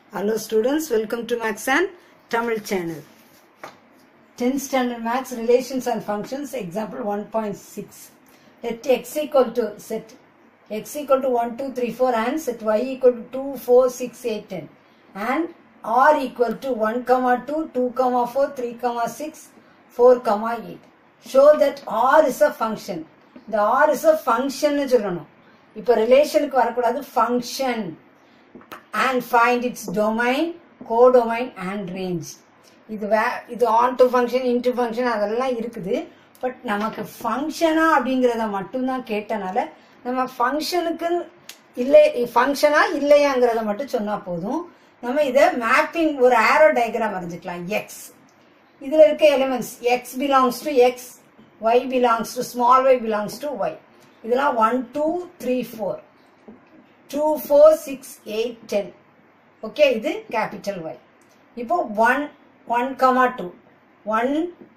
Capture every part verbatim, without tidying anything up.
Hello students, welcome to Maths and Tamil channel. tenth standard Maths relations and functions example one point six. Let x equal to set x equal to one, two, three, four and set y equal to two, four, six, eight, ten and r equal to one, two, two, four, three, six, four, eight. Show that r is a function. The r is a function nu sollano. Ipo relation ku varakoodadhu function and find its domain, codomain and range. இது இது on to function, into function அதெல்லாம் இருக்குது. But நமக்கு ஃபங்க்ஷனா அப்படிங்கறத மட்டும் தான் கேட்டனால நம்ம ஃபங்க்ஷனுக்கு இல்லை ஃபங்க்ஷனா இல்லையாங்கறத மட்டும் சொன்னா போதும். நம்ம இத மேப்பிங் ஒரு ஆரோ டயகிராம் வரைஞ்சிக்கலாம். x இதுல இருக்க elements x belongs to x, y belongs to small y belongs to y. இதெல்லாம் one, two, three, four. two, four, six, eight, ten. Okay, இது capital Y. இப்போ one, one, two. one,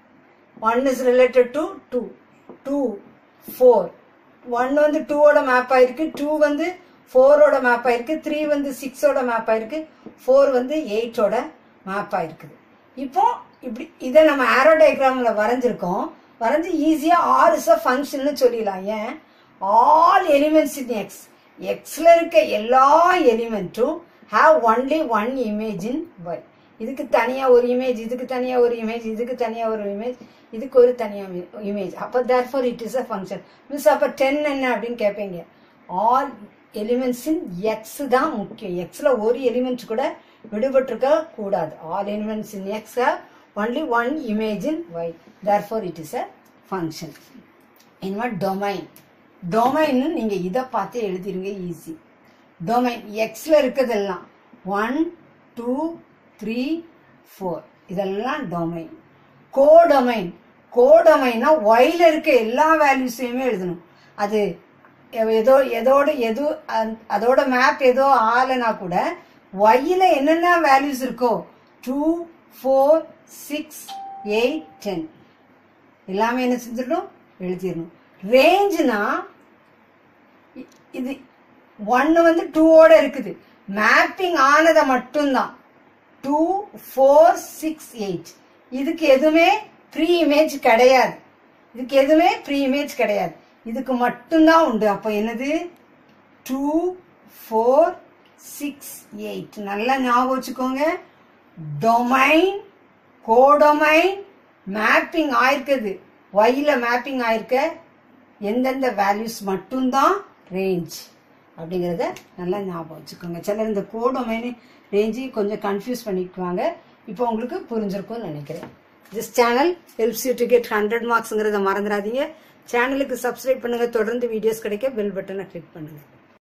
one is related to two. two, four. one வந்து two ஓட map ஆயிருக்கு, two வந்து four ஓட map ஆயிருக்கு, three வந்து six ஓட மேப் ஆயிருக்கு, four வந்து eight ஓட மேப் ஆயிருக்கு. இப்போ இப்படி இதை நம்ம ஆரோ டயக்ராம்ல வரைஞ்சிருக்கோம். வரைஞ்சு ஈஸியா R is a function னு சொல்லிடலாம். ஏன் all elements in X Xல இருக்க எல்லா எலிமெண்ட்டும் have only one image in Y. இதுக்கு தனியா ஒரு இமேஜ், இதுக்கு தனியா ஒரு இமேஜ், இதுக்கு தனியா ஒரு இமேஜ், இதுக்கு ஒரு தனியா இமேஜ். அப்ப therefore it is a function. Miss அப்ப ten என்ன அப்படின்னு கேட்பீங்க. all elements in X தான் முக்கியம். Xல ஒரு எலிமெண்ட் கூட விடுபட்டிருக்க கூடாது. all elements in X have only one image in Y. Therefore it is a function. In what domain? Domain நீங்க இதை பார்த்து எழுதிருங்க ஈஸி. டொமைன் எக்ஸ்ல இருக்கிறதெல்லாம் ஒன், டூ, த்ரீ, ஃபோர் இதெல்லாம் டொமைன். கோடொமைன் கோடொமைன்னா ஒய்ல இருக்க எல்லா வேல்யூஸையுமே எழுதணும். அது ஏதோ எதோட எது அதோட மேப் ஏதோ ஆலனா கூட ஒய்ல என்னென்ன வேல்யூஸ் இருக்கோ two, four, six, eight, ten எல்லாமே என்ன செஞ்சிடணும் எழுதிடணும். ரேஞ்ச்னா இது ஒன்னு வந்து டூ ஓட இருக்குது, மேப்பிங் ஆனதை மட்டும்தான் டூ, ஃபோர், சிக்ஸ், எயிட். இதுக்கு எதுவுமே ப்ரீ இமேஜ் கிடையாது. இதுக்கு எதுவுமே ப்ரீ இமேஜ் கிடையாது. இதுக்கு மட்டும்தான் உண்டு. அப்போ என்னது டூ, ஃபோர், சிக்ஸ், எயிட். நல்லா ஞாபகம் வச்சுக்கோங்க. டொமைன், கோடொமைன், மேப்பிங் ஆயிருக்குது. ஒய்ல மேப்பிங் ஆயிருக்க எந்தெந்த வேல்யூஸ் மட்டும்தான் ரேஞ்ச் அப்படிங்கிறத நல்லா ஞாபகம் வச்சுக்கோங்க. சிலர் இந்த கோடொமைன் ரேஞ்சு கொஞ்சம் கன்ஃபியூஸ் பண்ணிக்குவாங்க. இப்போ உங்களுக்கு புரிஞ்சிருக்கும்னு நினைக்கிறேன். This channel helps you to get hundred மார்க்ஸ்ங்கிறத மறந்துடாதீங்க. சேனலுக்கு சப்ஸ்கிரைப் பண்ணுங்க. தொடர்ந்து வீடியோஸ் கிடைக்க பெல் பட்டனை கிளிக் பண்ணுங்க.